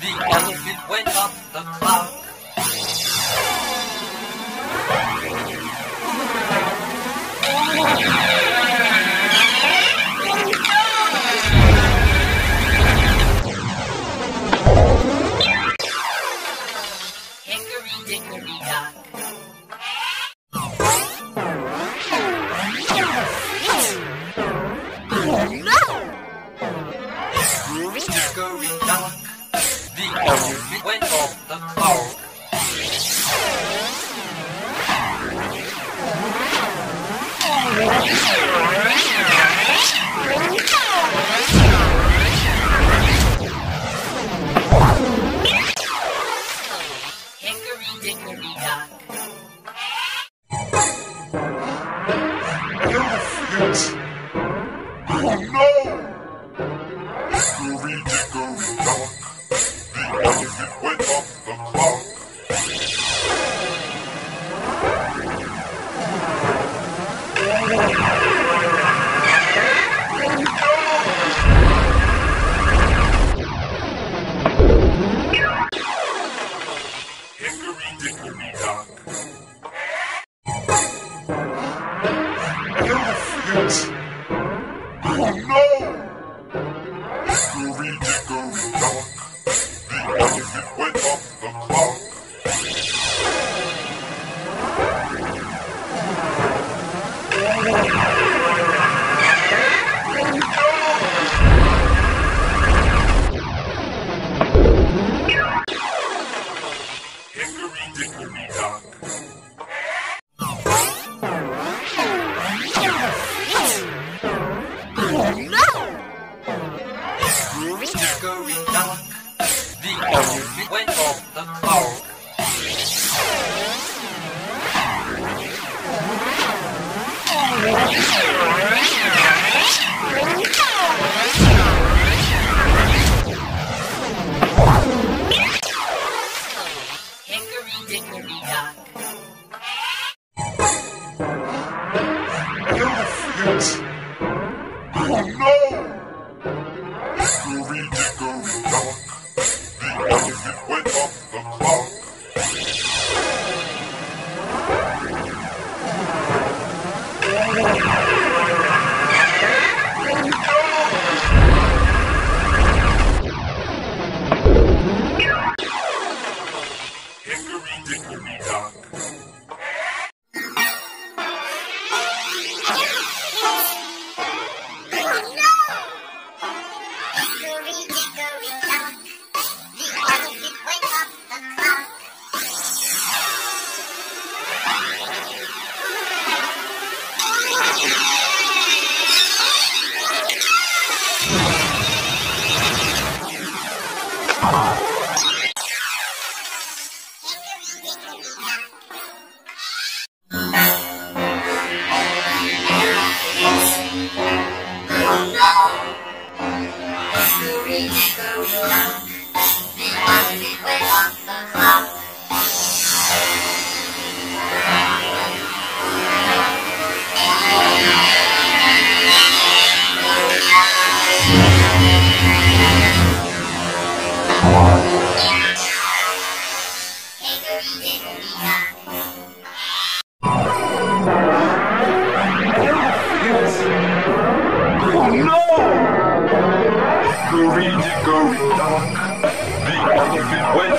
elephant went up the clock. Hickory dickory dock. Dickory dock. The elephant went off the clock. Hickory dickory dock. Elephant! Oh no! Hickory dickory dock. The elephant went off the clock. Hickory dickory dock. Elephant! Oh no! Hickory dickory dock. The elephant went off the clock. Hickory dickory dock. Dickory dock. The elephant went off the clock. Hickory dickory dock. Elephant! Oh no! Hickory dickory dock. The elephant went off the clock. Hickory dickory dock. Hickory dickory dock. The elephant went